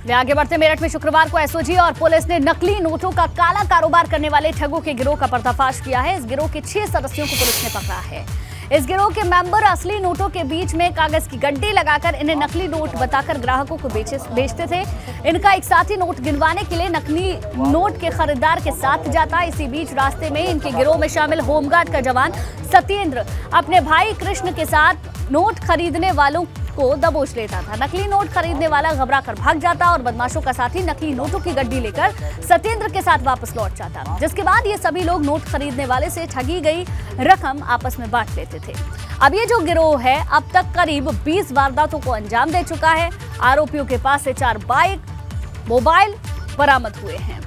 आगे बढ़ते मेरठ में शुक्रवार को एसओजी और पुलिस ने नकली नोटों का काला कारोबार करने वाले ठगों के गिरोह का पर्दाफाश किया है। इस गिरोह के 6 सदस्यों को पुलिस ने पकड़ा है। इस गिरोह के मेंबर असली नोटों के बीच में कागज की गड्डी लगाकर इन्हें नकली नोट बताकर ग्राहकों को बेचते थे। इनका एक साथी नोट गिनवाने के लिए नकली नोट के खरीदार के साथ जाता। इसी बीच रास्ते में इनके गिरोह में शामिल होमगार्ड का जवान सत्येंद्र अपने भाई कृष्ण के साथ नोट खरीदने वालों को दबोच लेता था। नकली नोट खरीदने वाला घबरा कर भाग जाता और बदमाशों का साथी नकली नोटों की गड्डी लेकर सत्येंद्र के साथ वापस लौट जाता, जिसके बाद ये सभी लोग नोट खरीदने वाले से ठगी गई रकम आपस में बांट लेते थे। अब ये जो गिरोह है अब तक करीब 20 वारदातों को अंजाम दे चुका है। आरोपियों के पास से 4 बाइक, मोबाइल बरामद हुए हैं।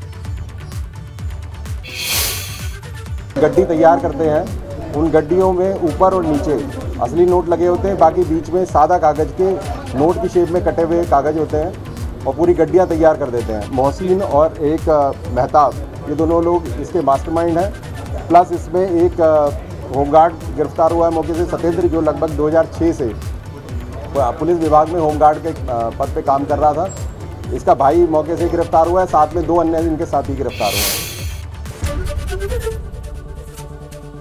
गड्डी तैयार करते हैं, उन गड्डियों में ऊपर और नीचे असली नोट लगे होते हैं, बाकी बीच में सादा कागज के नोट की शेप में कटे हुए कागज होते हैं और पूरी गड्डियां तैयार कर देते हैं। मोहसिन और एक मेहताब, ये दोनों लोग इसके मास्टरमाइंड हैं। प्लस इसमें एक होमगार्ड गिरफ्तार हुआ है मौके से, सत्येंद्र, जो लगभग 2006 से पुलिस विभाग में होमगार्ड के पद पे काम कर रहा था। इसका भाई मौके से गिरफ्तार हुआ है, साथ में 2 अन्य इनके साथी गिरफ्तार हुए हैं।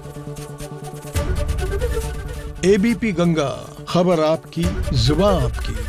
एबीपी गंगा, खबर आपकी, जुबान आपकी।